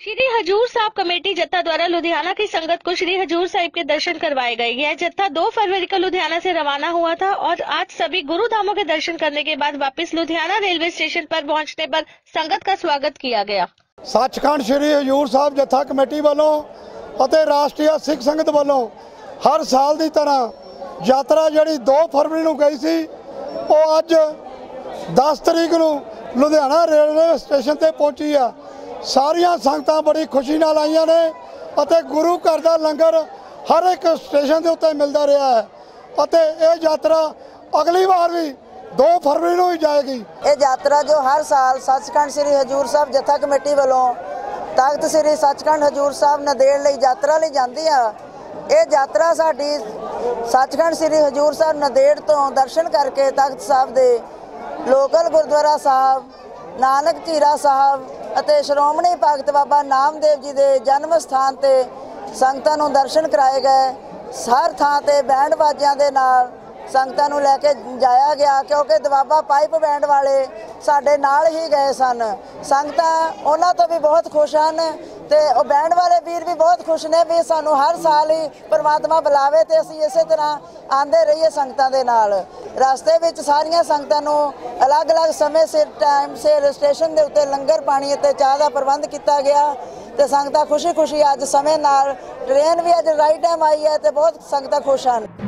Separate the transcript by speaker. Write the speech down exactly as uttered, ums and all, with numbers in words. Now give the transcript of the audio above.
Speaker 1: Shri Hazur Sahib committee जत्था द्वारा लुधियाना की संगत को श्री हजूर साहिब के दर्शन करवाए गए। यह जत्था दो फरवरी को लुधियाना से रवाना हुआ था और आज सभी गुरु धामों के दर्शन करने के बाद वापस लुधियाना रेलवे स्टेशन पर पहुंचने पर संगत का स्वागत किया गया।
Speaker 2: सचखंड श्री हजूर साहिब जत्था कमेटी वालों ਅਤੇ राष्ट्रीय सिख संगत वालों हर साल की तरह यात्रा जी दो फरवरी को गई सी वो अज दस तरीक को लुधियाना रेलवे स्टेशन पर पहुंची है। सारिया संगतां बड़ी खुशी नाल आईयां ने अते गुरु घर का लंगर हर एक स्टेशन के उत्ते मिलता रहा है अते ये यात्रा अगली बार भी दो फरवरी को ही जाएगी।
Speaker 3: ये यात्रा जो हर साल सचखंड श्री हजूर साहिब जत्था कमेटी वालों तख्त श्री सचखंड हजूर साहिब नंदेड़ लई यात्रा लई जाती है। ये यात्रा साडी सचखंड श्री हजूर साहिब नंदेड़ तो दर्शन करके तख्त साहिब दे लोकल गुरुद्वारा साहब नानक झीरा साहब ਅਤੇ ਸ਼੍ਰੋਮਣੀ ਭਗਤ ਬਾਬਾ ਨਾਮਦੇਵ ਜੀ ਦੇ ਜਨਮ ਸਥਾਨ ਤੇ ਸੰਗਤਾਂ ਨੂੰ ਦਰਸ਼ਨ ਕਰਾਏ ਗਏ। ਹਰ ਥਾਂ ਤੇ ਬੈਂਡ ਬਾਜਿਆਂ ਦੇ ਨਾਲ ਸੰਗਤਾਂ ਨੂੰ ਲੈ ਕੇ ਜਾਇਆ ਗਿਆ ਕਿਉਂਕਿ ਦਵਾਬਾ ਪਾਈਪ ਬੈਂਡ ਵਾਲੇ ਸਾਡੇ ਨਾਲ ਹੀ ਗਏ ਸਨ। ਸੰਗਤਾਂ ਉਹਨਾਂ ਤੋਂ ਵੀ ਬਹੁਤ ਖੁਸ਼ ਹਨ ਤੇ ਉਹ ਬੈਂਡ ਵਾਲੇ ਵੀਰ ਵੀ ਬਹੁਤ ਖੁਸ਼ ਨੇ ਵੀ ਸਾਨੂੰ ਹਰ ਸਾਲ ਹੀ परमात्मा बुलावे ਤੇ ਅਸੀਂ ਇਸੇ ਤਰ੍ਹਾਂ ਆਂਦੇ ਰਹੀਏ ਸੰਗਤਾਂ ਦੇ ਨਾਲ। ਰਸਤੇ ਵਿੱਚ ਸਾਰੀਆਂ ਸੰਗਤਾਂ ਨੂੰ ਅਲੱਗ-ਅਲੱਗ ਸਮੇਂ ਸਿਰ ਟਾਈਮ ਸਿਰ ਸਟੇਸ਼ਨ ਦੇ ਉੱਤੇ ਲੰਗਰ ਪਾਣੀ ਅਤੇ ਚਾਹ ਦਾ ਪ੍ਰਬੰਧ ਕੀਤਾ ਗਿਆ ਤੇ ਸੰਗਤਾਂ ਖੁਸ਼ੀ-ਖੁਸ਼ੀ ਅੱਜ ਸਮੇਂ ਨਾਲ ਟ੍ਰੇਨ ਵੀ ਅੱਜ ਰਾਈਟ ਟਾਈਮ आई है ਤੇ ਬਹੁਤ ਸੰਗਤਾਂ ਖੁਸ਼ ਹਨ।